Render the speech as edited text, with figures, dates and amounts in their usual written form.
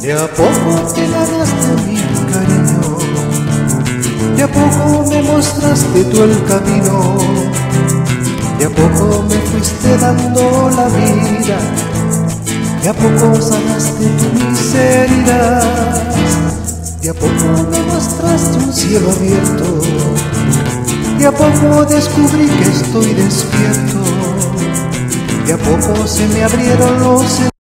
De a poco te ganaste mi cariño, de a poco me mostraste tú el camino, de a poco me fuiste dando la vida, de a poco sanaste tu miseria, de a poco me mostraste un cielo abierto, de a poco descubrí que estoy despierto, de a poco se me abrieron los